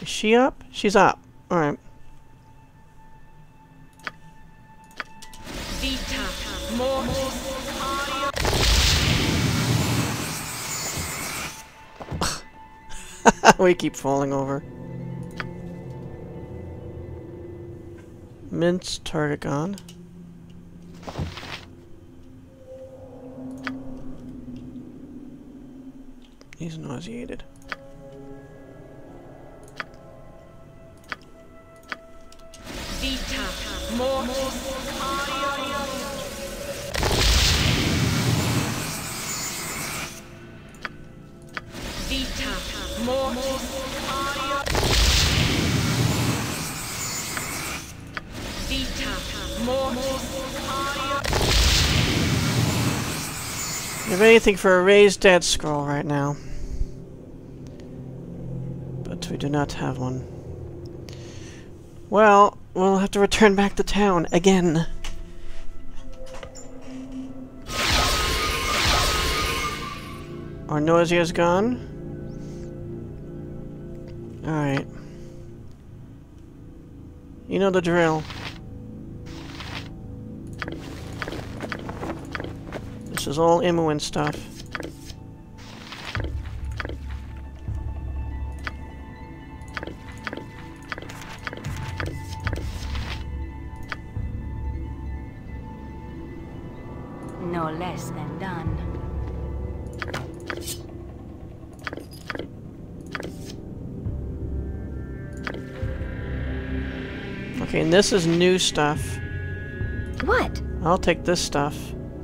Is she up? She's up. Alright. We keep falling over. Mince target gone. He's nauseated. You have anything for a raised dead scroll right now? But we do not have one. Well, we'll have to return back to town again. Our nausea is gone. Alright. You know the drill. This is all Imoen stuff. No less than done. Okay, and this is new stuff. What? I'll take this stuff.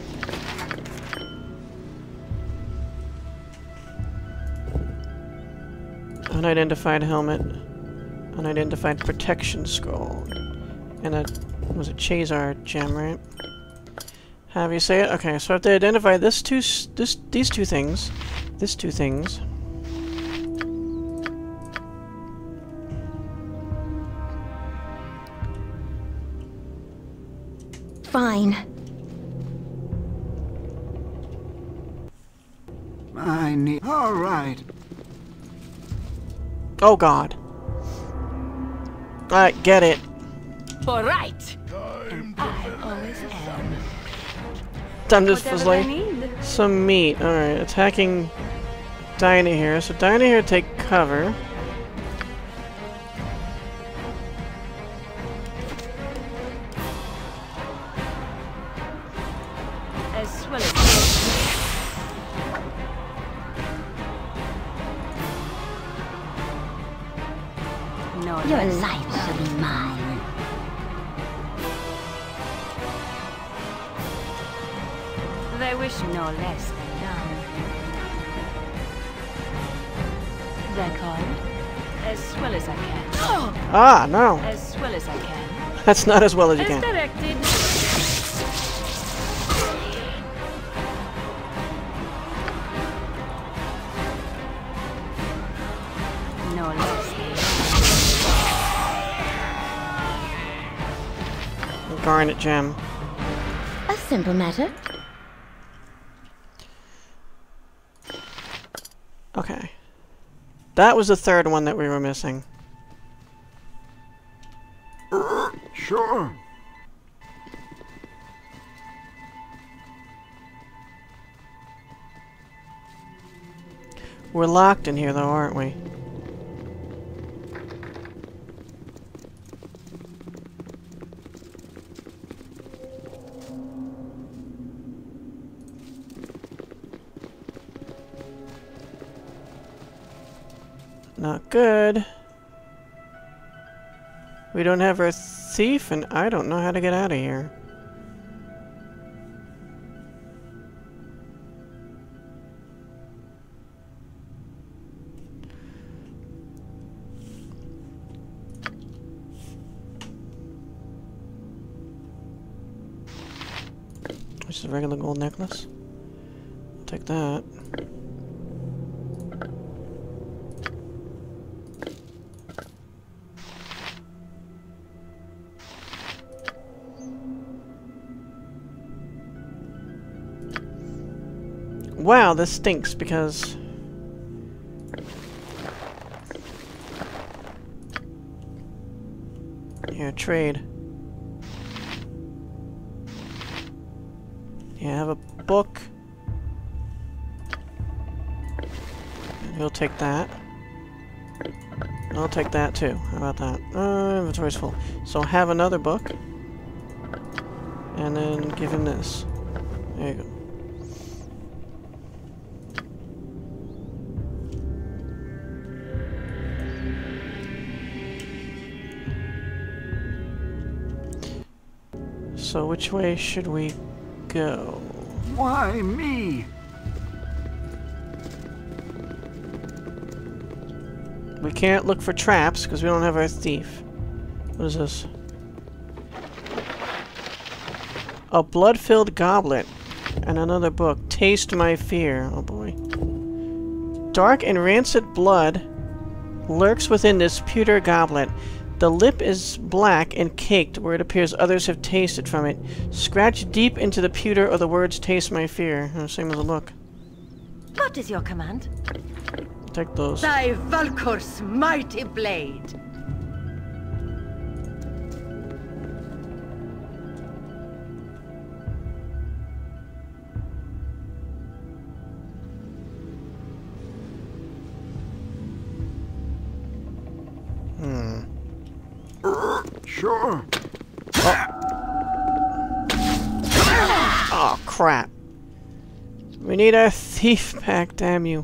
Unidentified helmet. Unidentified protection scroll. And a... was a Chazar gem, right? Have you say it? Okay, so I have to identify these two things. These two things. Fine. I need... All right. Oh God. Alright, get it. All right. And I always am. Time just Whatever was like they need. some meat. Alright, attacking Dinah here. So Dinah here take cover. As well as no, your life shall be mine. They wish no less than done. Record as well as I can. Ah, no. As well as I can. That's not as well as you As can. directed. No less than Garnet gem. a simple matter. Okay. That was the third one that we were missing. Sure. We're locked in here though, aren't we? Not good. We don't have our thief, and I don't know how to get out of here. Just a regular gold necklace. I'll take that. Wow, this stinks because Here, trade. You have a book. And he'll take that. I'll take that too. How about that? Inventory's full. So have another book. And then give him this. There you go. So which way should we go? Why me? We can't look for traps because we don't have our thief. What is this? A blood-filled goblet and another book. Taste my fear. Oh boy. Dark and rancid blood lurks within this pewter goblet. The lip is black and caked where it appears others have tasted from it. Scratch deep into the pewter or the words taste my fear. Oh, same as the look. What is your command? Take those. Thy Valkor's mighty blade. Sure. Oh, crap. We need our thief back, damn you.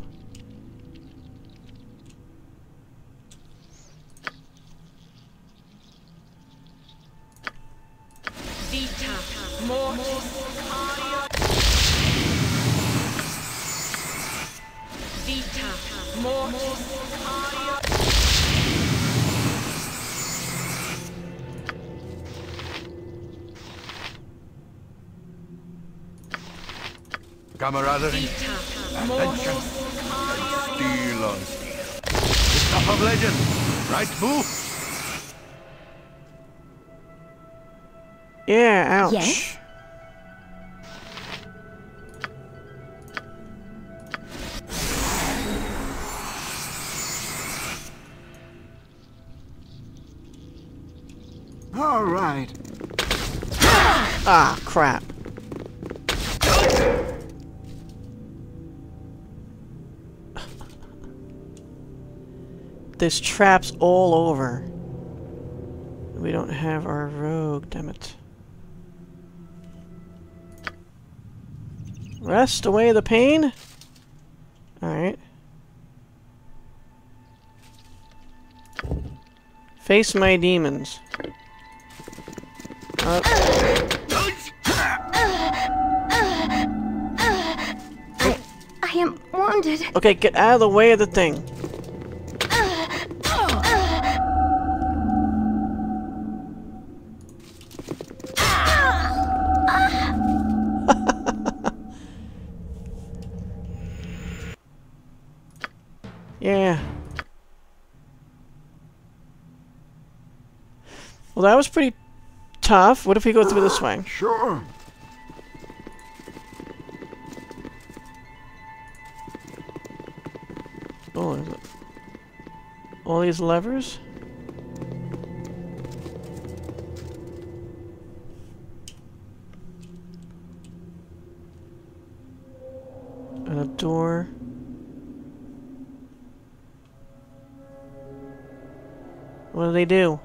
Camaraderie, attention, steel on steel. The stuff of legend, right move? Yeah, ouch. Yes? All right. Ah, crap. There's traps all over. We don't have our rogue, damn it. Rest away the pain? Alright. Face my demons. I am wounded. Okay, get out of the way of the thing. Yeah. Well, that was pretty tough. What if we go through this way? Sure. Oh, is it? All these levers? And a door. What do they do?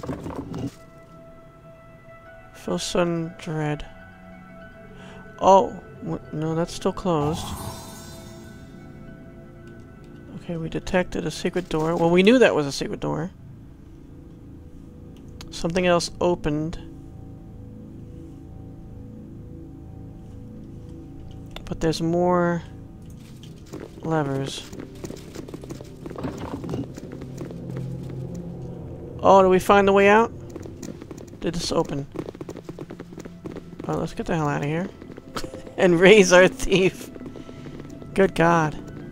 Feel sudden dread. Oh, no, that's still closed. Okay, we detected a secret door. Well, we knew that was a secret door. Something else opened. But there's more levers. Oh, did we find the way out? Did this open? Oh, let's get the hell out of here. And raise our thief. Good God.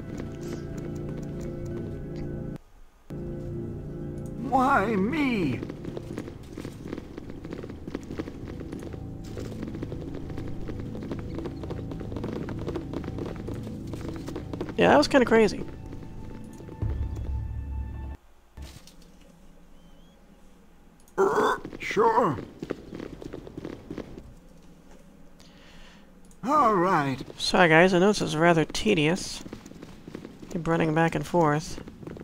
Why me? Yeah, that was kind of crazy. Sure. All right. Sorry guys, I know this is rather tedious. Keep running back and forth.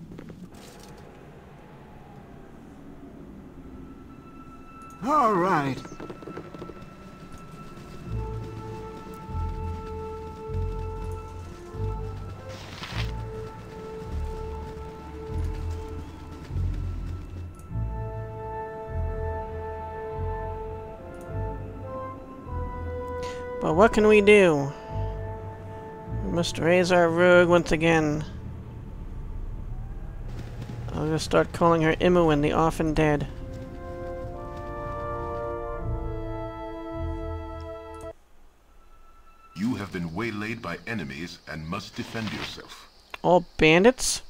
All right. But what can we do? We must raise our rogue once again. I'll just start calling her Imoen, the orphan dead. You have been waylaid by enemies and must defend yourself. All bandits?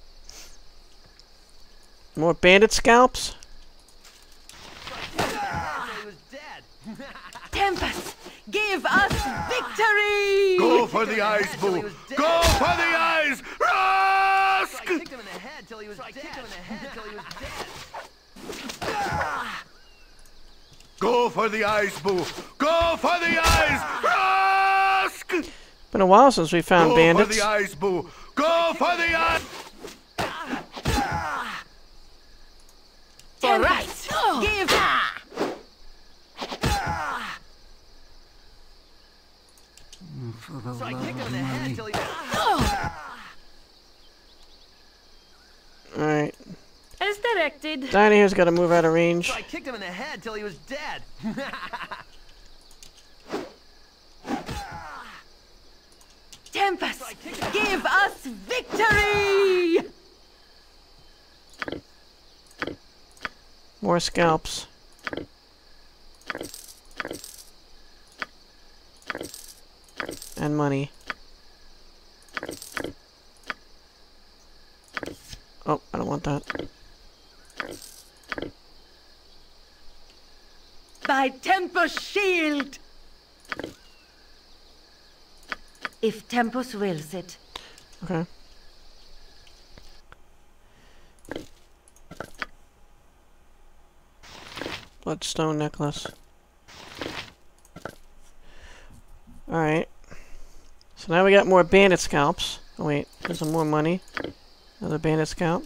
More bandit scalps? Tempest, give us victory! Go for the eyes, Boo! Go for the eyes! Rusk! Kicked him in the head till he was dead. Go for the eyes, Boo! Go for the eyes! Rusk! Been a while since we found bandits. Go for the eyes, Boo! Go for the eyes! Tempest, give For the So I love kicked him of in the head money. till he Alright. As directed. Dinah here's got to move out of range. So I kicked him in the head till he was dead. Tempest, give us victory! More scalps. And money. Oh, I don't want that. By Tempus' shield! If Tempus wills it. Okay. Bloodstone necklace. Alright. So now we got more bandit scalps. Oh wait, there's some more money. Another bandit scalp.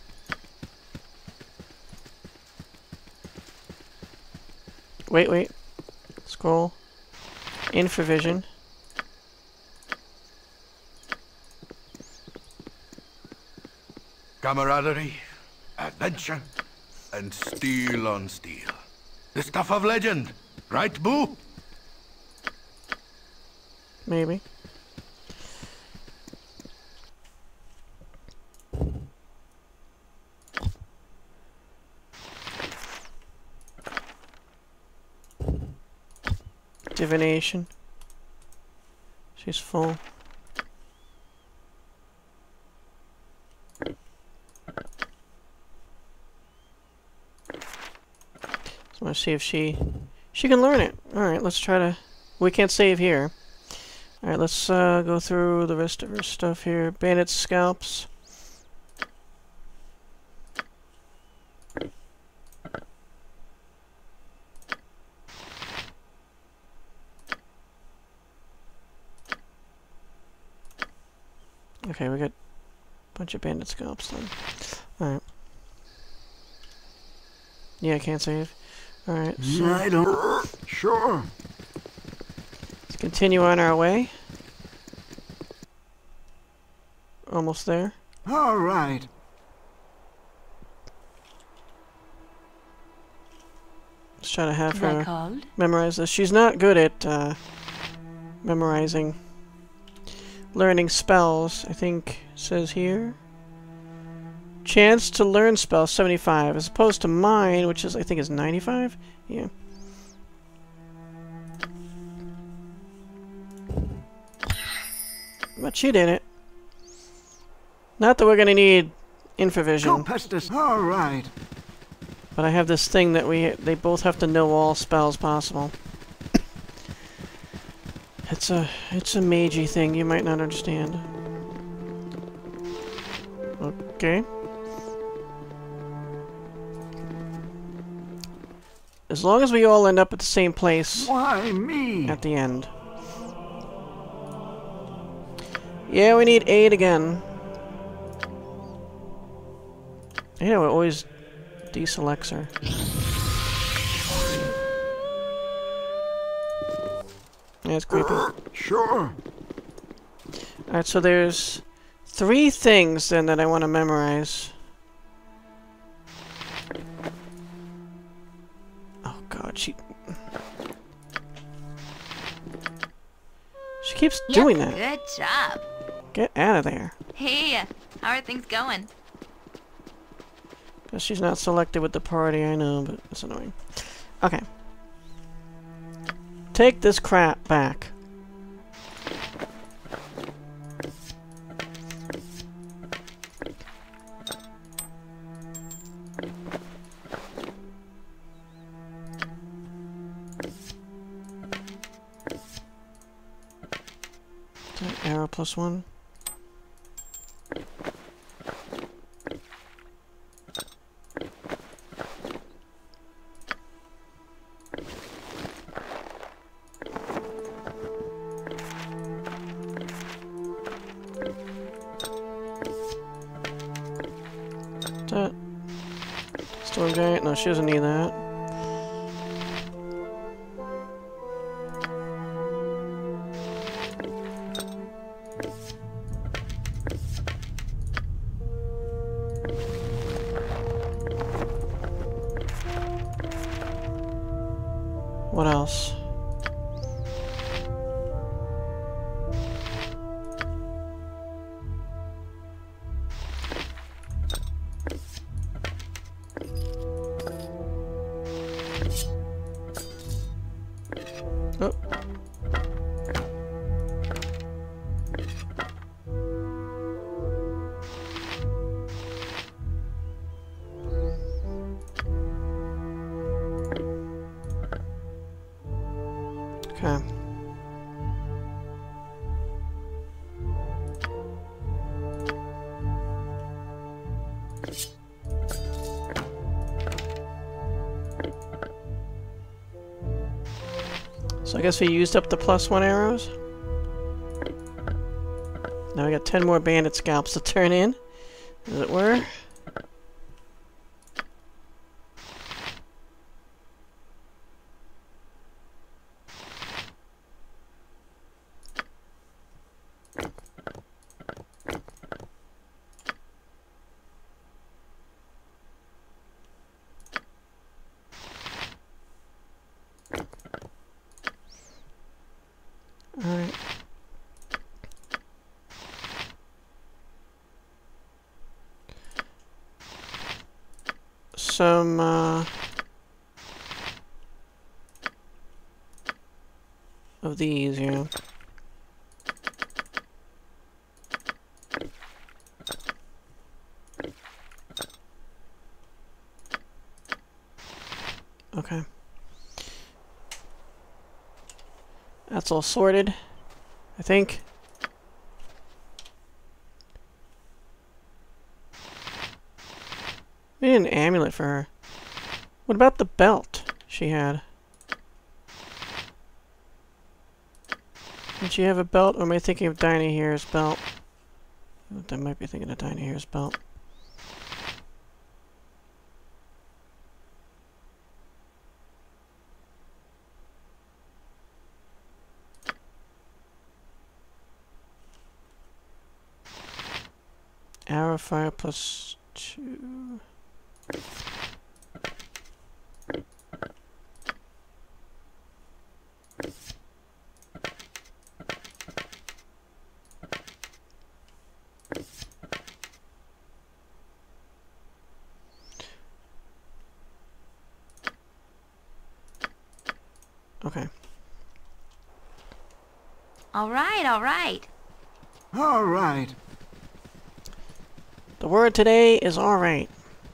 Wait. Scroll. Infravision. Camaraderie, adventure, and steel on steel. The stuff of legend, right, Boo? Maybe. Divination. She's full. So let's see if she can learn it. Alright, let's try to... We can't save here. Alright, let's go through the rest of her stuff here. Bandit scalps. Okay, we got a bunch of bandit scalps then. Alright. Yeah, I can't save. Alright, so I don't. Sure. let's continue on our way. Almost there. All right. Let's try to have her Record. memorize this. She's not good at memorizing. Learning spells, I think it says here. Chance to learn spells 75, as opposed to mine, which is I think is 95. Yeah. But she did it. Not that we're gonna need infravision, Pestis. All right. but I have this thing that they both have to know all spells possible. It's a magey thing you might not understand. Okay. As long as we all end up at the same place Why me? at the end. Yeah, we need 8 again. Yeah, it always deselects her. Yeah, it's creepy. Sure. Alright, so there's 3 things then that I want to memorize. Oh god, she keeps doing that. Good job. Get out of there. Hey, how are things going? Guess she's not selected with the party, I know, but it's annoying. Okay. Take this crap back. Arrow +1. That storm giant? No, she doesn't need that. What else? Oh. Okay. So I guess we used up the +1 arrows. Now we got 10 more bandit scalps to turn in, as it were. Alright. Some, of these, yeah. Okay. That's all sorted, I think. We need an amulet for her. What about the belt she had? Did she have a belt, or am I thinking of Dinah Here's belt? I might be thinking of Dinah Here's belt. Arrow fire +2. Okay. All right, all right. All right. The word today is alright.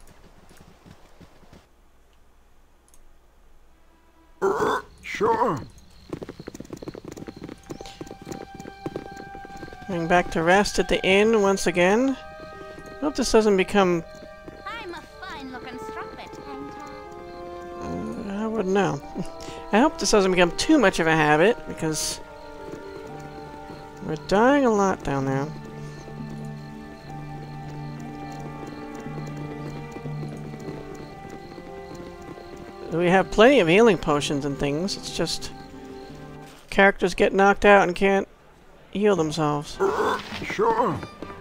Sure. Going back to rest at the inn once again. Hope this doesn't become... I'm a fine-looking strumpet, ain't I? wouldn't know. I hope this doesn't become too much of a habit, because we're dying a lot down there. We have plenty of healing potions and things. It's just characters get knocked out and can't heal themselves. Sure.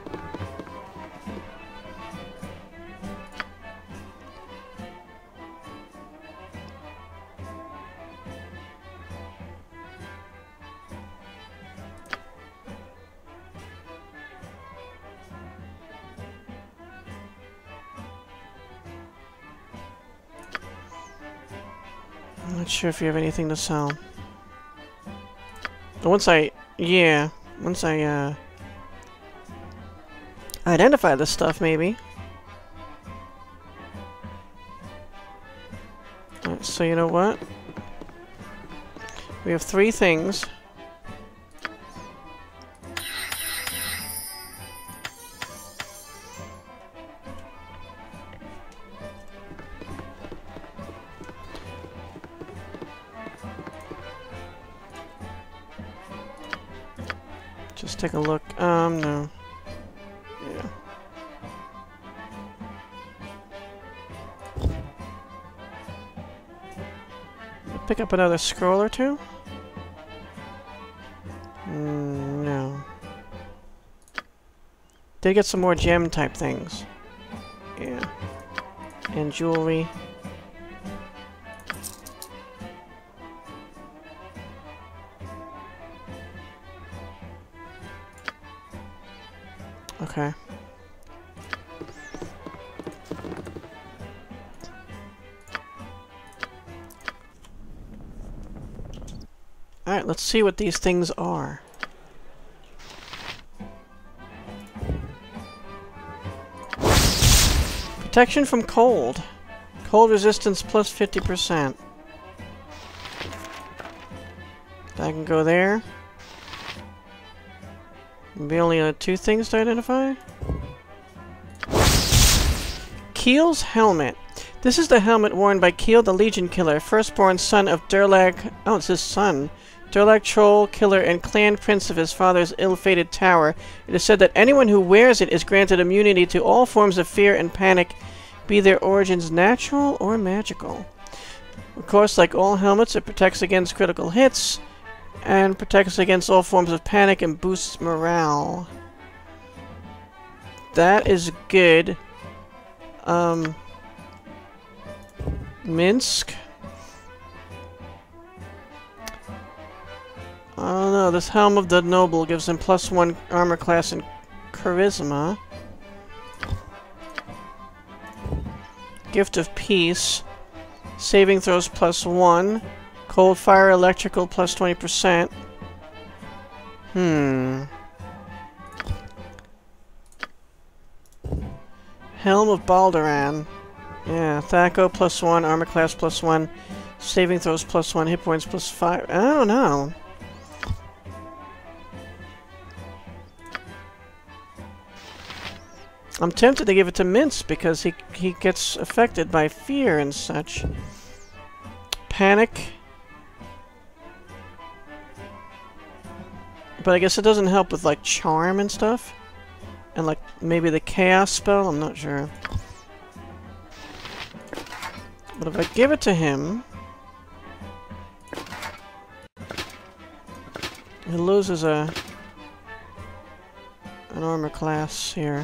I'm not sure if you have anything to sell. But once I identify this stuff, maybe. Alright, so you know what? We have 3 things. Just take a look. No. Yeah. Pick up another scroll or two? No. Did get some more gem type things. Yeah. And jewelry. Okay. Alright, let's see what these things are. Protection from cold. Cold resistance plus 50%. I can go there. Maybe only 2 things to identify? Keel's helmet. This is the helmet worn by Keel the Legion Killer, firstborn son of Durlag... Oh, it's his son. Durlag Troll Killer and clan prince of his father's ill-fated tower. It is said that anyone who wears it is granted immunity to all forms of fear and panic, be their origins natural or magical. Of course, like all helmets, it protects against critical hits, and protects against all forms of panic and boosts morale. That is good. Minsk? I don't know, this Helm of the Noble gives him +1 armor class and charisma. Gift of Peace. Saving throws +1. Cold Fire Electrical plus 20%. Helm of Baldur. Yeah, Thaco +1, armor class +1, saving throws +1, hit points +5. I don't know. I'm tempted to give it to Mince because he gets affected by fear and such. Panic. But I guess it doesn't help with, like, charm and stuff. And, like, maybe the chaos spell? I'm not sure. But if I give it to him... he loses an armor class here.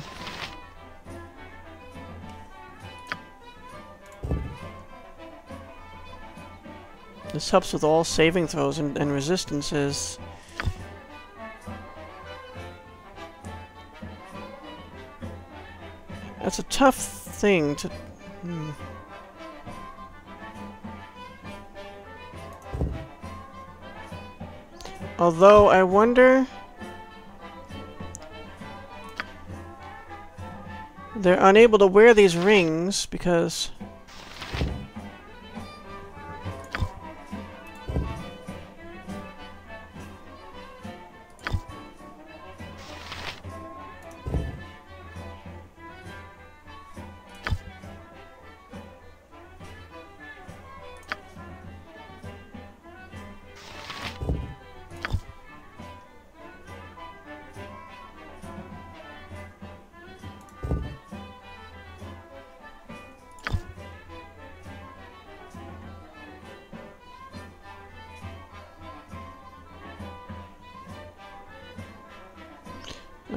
This helps with all saving throws and resistances. That's a tough thing to... Although, I wonder... they're unable to wear these rings because...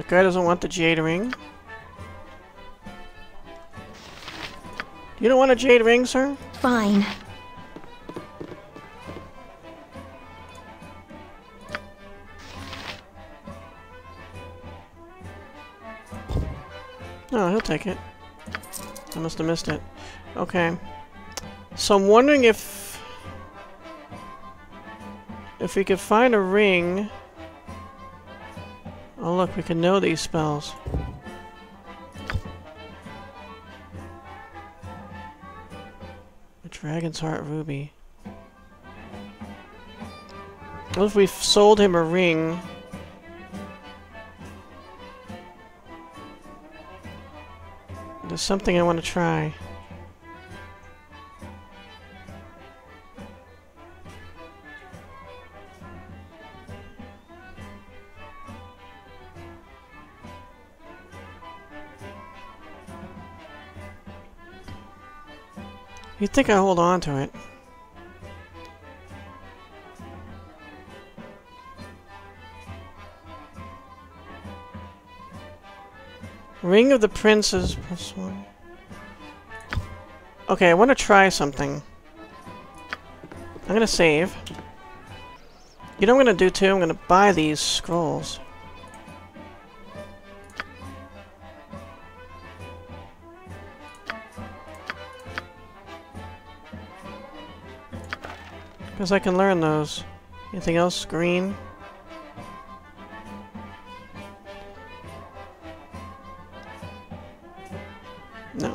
That guy doesn't want the jade ring. You don't want a jade ring, sir? Fine. No, he'll take it. I must have missed it. Okay. So I'm wondering if we could find a ring. Oh look, we can know these spells. A Dragon's Heart Ruby. What if we sold him a ring? There's something I want to try. You'd think I hold on to it. Ring of the Princes +1. Okay, I want to try something. I'm gonna save. You know what I'm gonna do too? I'm gonna buy these scrolls. Because I can learn those. Anything else? Green? No.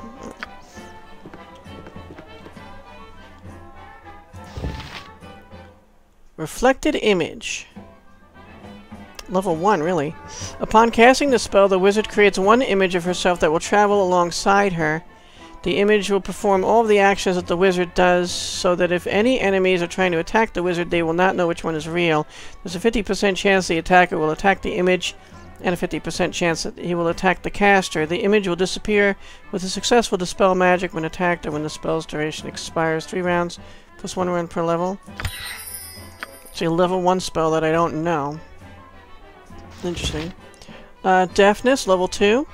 Reflected Image. Level 1, really. Upon casting the spell, the wizard creates one image of herself that will travel alongside her. The image will perform all of the actions that the wizard does, so that if any enemies are trying to attack the wizard, they will not know which one is real. There's a 50% chance the attacker will attack the image, and a 50% chance that he will attack the caster. The image will disappear with a successful dispel magic when attacked or when the spell's duration expires. 3 rounds, plus 1 round per level. It's a level 1 spell that I don't know. Interesting. Deafness, level 2.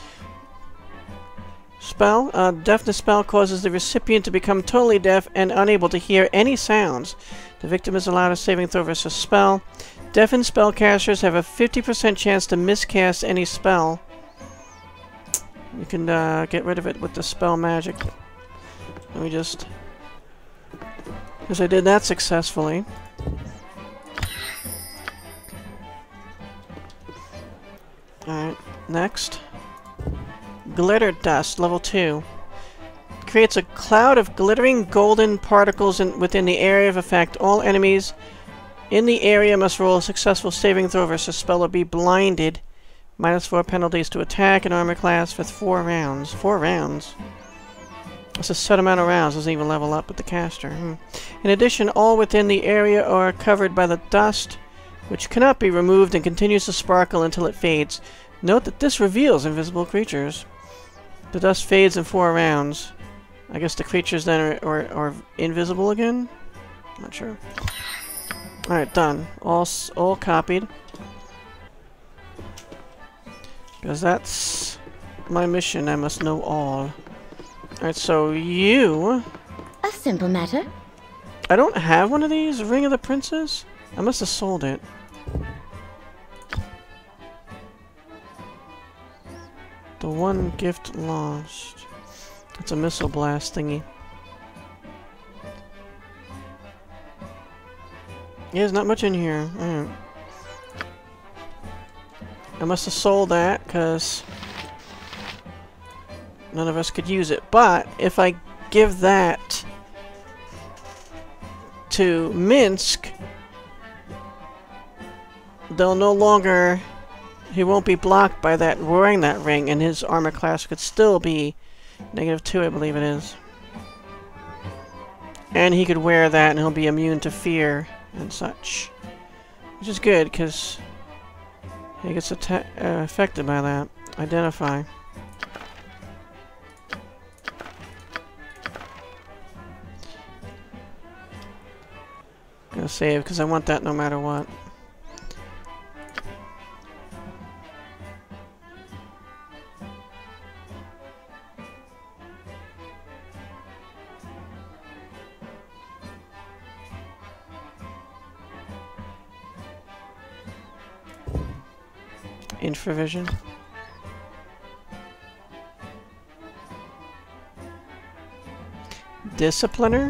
Spell. Deafness spell causes the recipient to become totally deaf and unable to hear any sounds. The victim is allowed a saving throw versus spell. Deafened spellcasters have a 50% chance to miscast any spell. You can get rid of it with the spell magic. Let me just... Because I did that successfully. Alright, next. Glitter Dust, level 2. Creates a cloud of glittering golden particles within the area of effect. All enemies in the area must roll a successful saving throw versus spell or be blinded. -4 penalties to attack and armor class for 4 rounds. 4 rounds? That's a set amount of rounds. Doesn't even level up with the caster. In addition, all within the area are covered by the dust, which cannot be removed and continues to sparkle until it fades. Note that this reveals invisible creatures. The dust fades in 4 rounds. I guess the creatures then are invisible again? Not sure. Alright, done. All copied. Because that's my mission. I must know all. Alright, so you... A simple matter. I don't have one of these Ring of the Princes? I must have sold it. The one gift lost. It's a missile blast thingy. Yeah, there's not much in here. Alright. I must have sold that, because none of us could use it. But, if I give that to Minsk, they'll no longer... He won't be blocked by that wearing that ring, and his armor class could still be -2, I believe it is. And he could wear that, and he'll be immune to fear and such. Which is good, because he gets affected by that. Identify. Gonna save, because I want that no matter what. infravision. Discipliner?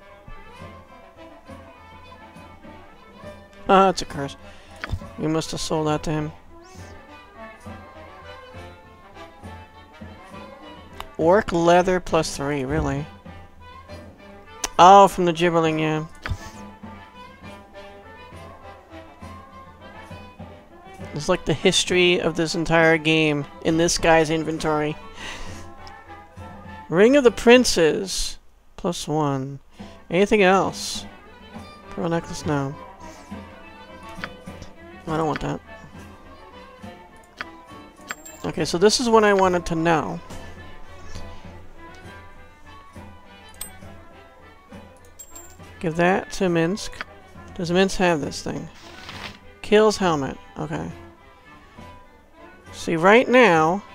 Ah, it's a curse. We must have sold that to him. Orc leather +3, really? Oh, from the gibberling, yeah. It's like the history of this entire game in this guy's inventory. Ring of the Princes. +1. Anything else? Pearl necklace? No. I don't want that. Okay, so this is what I wanted to know. Give that to Minsk. Does Minsk have this thing? Kills helmet. Okay. See, right now,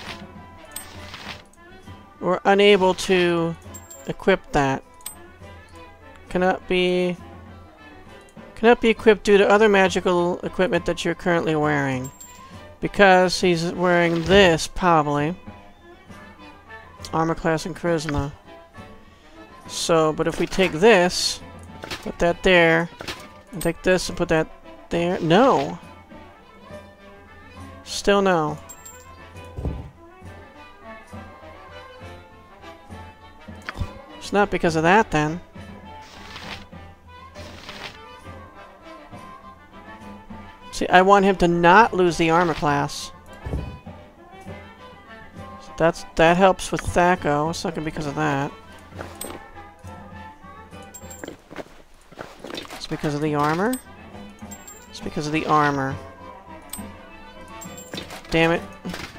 we're unable to equip that. Cannot be equipped due to other magical equipment that you're currently wearing. Because he's wearing this, probably. Armor class and charisma. So, but if we take this, put that there, and take this and put that there. No! Still no. It's not because of that, then. See, I want him to not lose the armor class. So that helps with Thaco. It's not gonna be because of that. It's because of the armor? It's because of the armor. Damn it.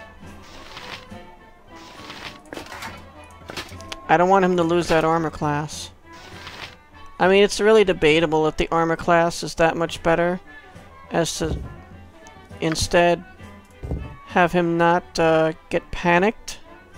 I don't want him to lose that armor class. I mean, it's really debatable if the armor class is that much better, as to instead have him not get panicked.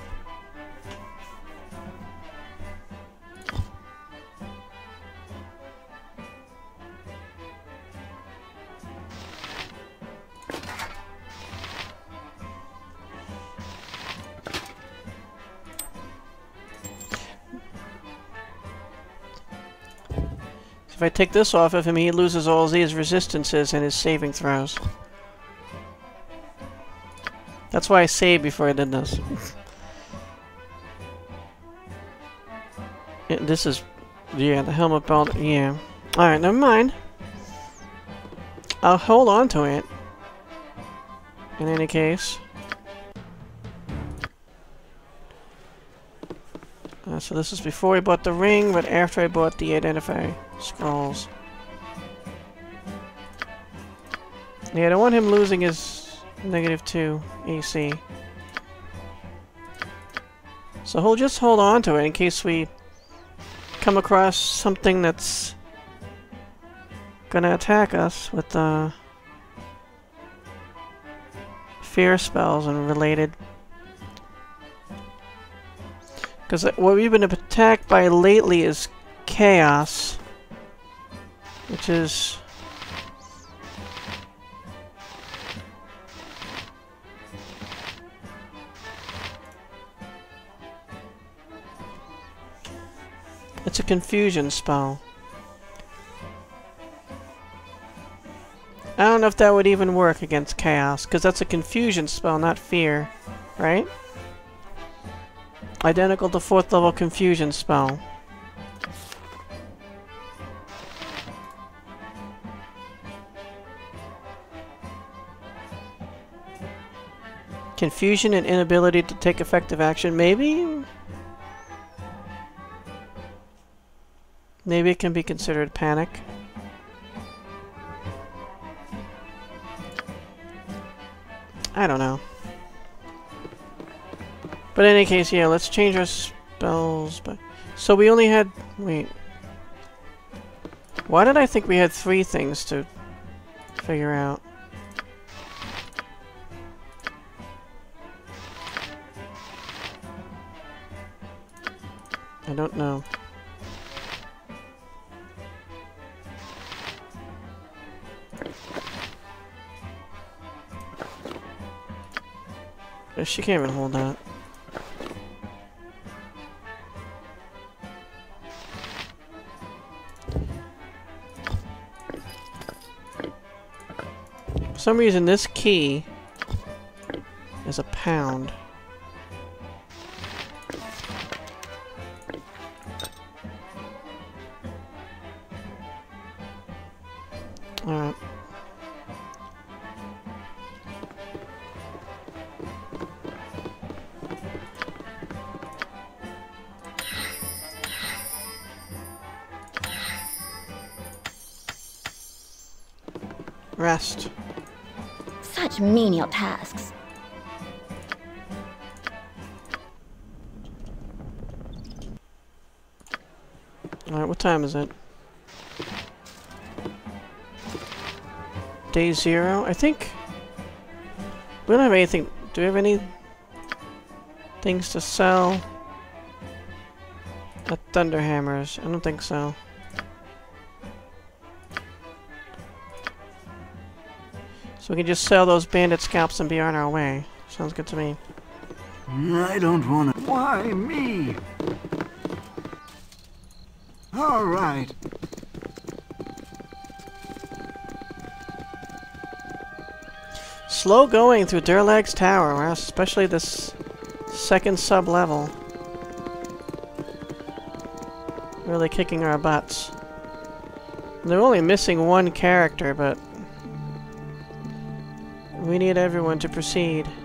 If I take this off of him, he loses all these resistances and his saving throws. That's why I saved before I did this. Yeah, this is... yeah, the helmet belt... yeah. Alright, never mind. I'll hold on to it. In any case. So this is before I bought the ring, but after I bought the Identify Scrolls. Yeah, I don't want him losing his -2 AC. So he'll just hold on to it in case we come across something that's gonna attack us with fear spells and related. Because what we've been attacked by lately is chaos, which is... it's a confusion spell. I don't know if that would even work against chaos, because that's a confusion spell, not fear, right? Identical to 4th level confusion spell. Confusion and inability to take effective action, maybe? Maybe it can be considered panic. I don't know. But in any case, yeah, let's change our spells. But so we only had... wait. Why did I think we had 3 things to figure out? I don't know. She can't even hold that. For some reason, this key is a pound. Alright. Rest. Such menial tasks. Alright, what time is it? Day 0? I think... We don't have anything... Do we have any... things to sell? The Thunderhammers. I don't think so. So we can just sell those bandit scalps and be on our way. Sounds good to me. I don't want to. Why me? All right. Slow going through Durlag's tower, especially this second sub-level. Really kicking our butts. They're only missing one character, but we need everyone to proceed.